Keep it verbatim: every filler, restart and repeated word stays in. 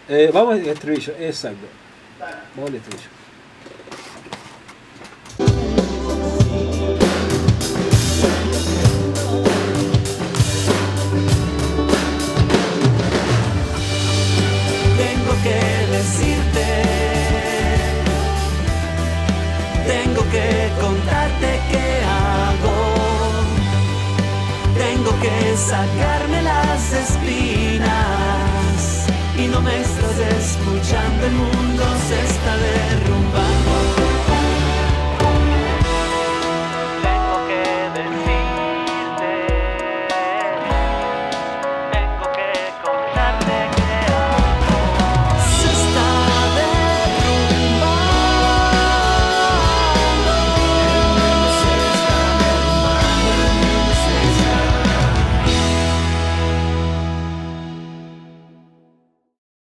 Eh, vamos al estribillo, exacto. Vamos al estribillo. Tengo que decirte, tengo que contarte qué hago, tengo que sacarme las espinas y no me estás escuchando el mundo.